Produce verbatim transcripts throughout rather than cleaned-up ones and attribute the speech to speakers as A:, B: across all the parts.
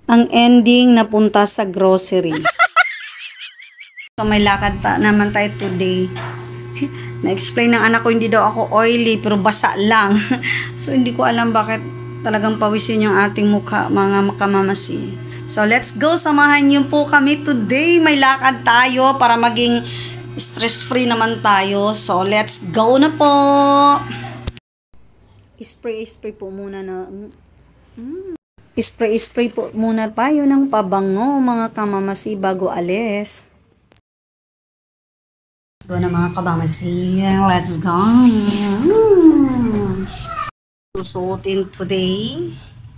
A: Ang ending napunta sa grocery. So may lakad pa naman tayo today. Na-explain ng anak ko hindi daw ako oily pero basa lang. So hindi ko alam bakit talagang pawisin yung ating mukha mga makamamasi. So let's go, samahan niyo po kami today. May lakad tayo para maging stress-free naman tayo. So let's go na po. Spray-spray po muna na mm, spray-spray po muna tayo ng pabango mga kamamasi bago alis. Let's go na mga kamamasi. Let's go. Mm. Susuotin today.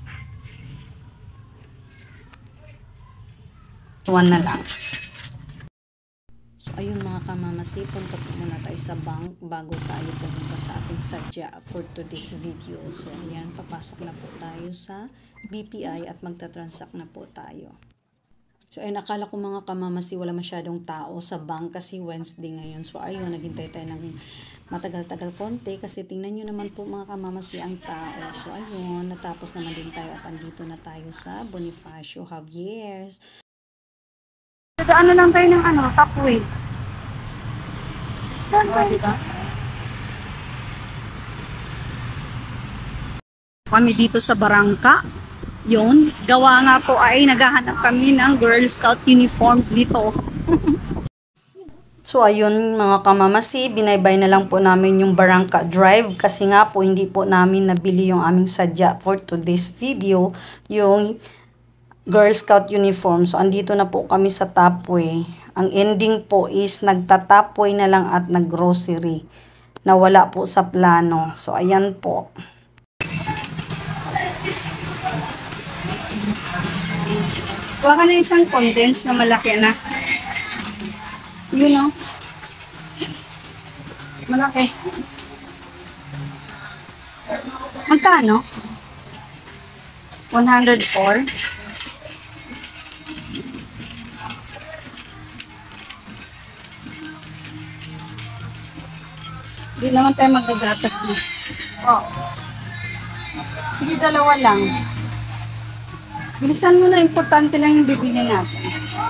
A: One na lang. So, ayun mga kamamasi, punta po muna tayo sa bank bago tayo pumunta sa ating sadya for today's video. So, ayan, papasok na po tayo sa B P I at magta-transact na po tayo. So, ayun, akala ko mga kamamasi wala masyadong tao sa bank kasi Wednesday ngayon. So, ayun, naghintay tayo ng matagal-tagal konti kasi tingnan nyo naman po mga kamamasi ang tao. So, ayun, natapos naman din tayo at andito na tayo sa Bonifacio Javier's. Daan na lang tayo ng ano, Tapway. Saan tayo? Diba? Kami dito sa Barangka. Yun. Gawa nga po ay naghahanap kami ng Girl Scout uniforms dito. So ayun mga kamamasi, binaybay na lang po namin yung Barangka Drive kasi nga po hindi po namin nabili yung aming sadya for today's video, yung Girl Scout uniform. So, andito na po kami sa Tapway. Ang ending po is nagta-Tapway na lang at nag-grocery. Nawala po sa plano. So, ayan po. Kuha ka na isang condense na malaki na. You know? Malaki. Magkano? one hundred four. Hindi naman tayo magagatas na. Oh. Sige, dalawa lang. Bilisan mo na, importante lang yung bibili natin.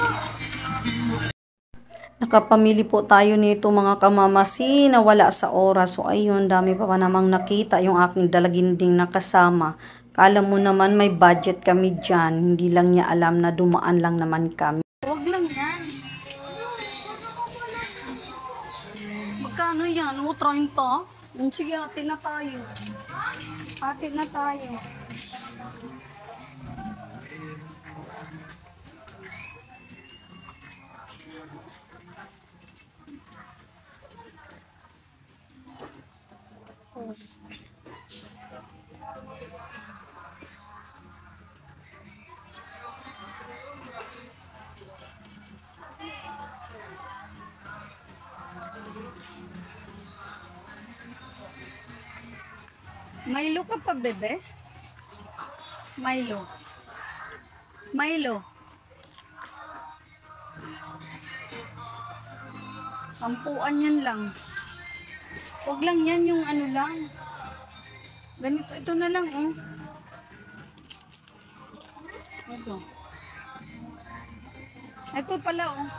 A: Nakapamili po tayo nito mga kamamasi na wala sa oras. So ayun, dami pa pa namang nakita yung aking dalaginding nakasama. Kala mo naman may budget kami dyan. Hindi lang niya alam na dumaan lang naman kami. Huwag lang yan. Magkano yan? O, treinta? Sige, ate na tayo. Ate na tayo. Oh. Milo ka pa, bebe? Milo. Milo. Sampuan yan lang. Huwag lang yan yung ano lang. Ganito, ito na lang, oh. Ito. Ito pala, oh.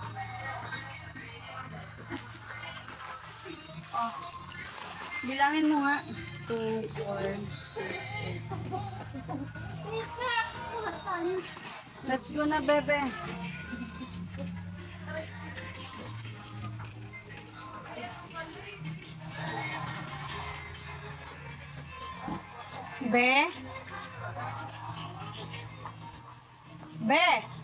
A: Oh. Bilangin mo nga. two, four, six, eight. Let's go na, bebe. Be? Be?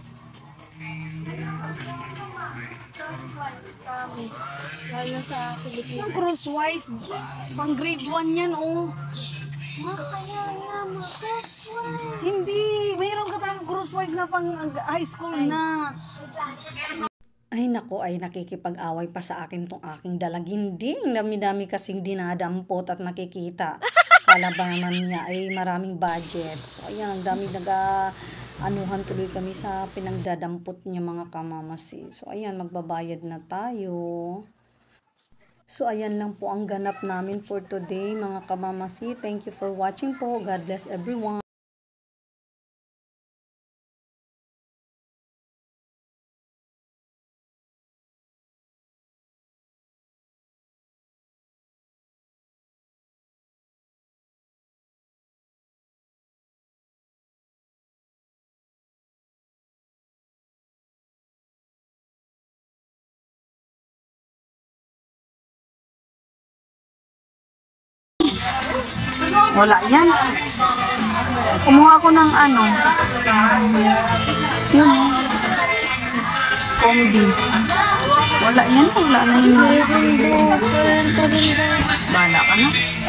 B: Lalo sa Pilipinas.
A: Yung crosswise, pang grade one yan, oh.
B: Ah, kaya nga, ma-crosswise.
A: Hindi, mayroon ka parang crosswise na pang high school na. Ay nako, ay nakikipag-away pa sa akin tong aking dalaginding. Dami-dami kasing dinadampot at nakikita. Kala ba naman niya ay maraming budget. So ayan, ang dami naga anuhan tuloy kami sa pinagdadampot niya mga kamamasi. So ayan, magbabayad na tayo. So ayan lang po ang ganap namin for today mga kamamasi. Thank you for watching po. God bless everyone. Wala yan. Kumuha ako ng ano. Yun. Combi. Wala yan. Wala na yun. Bala ka na.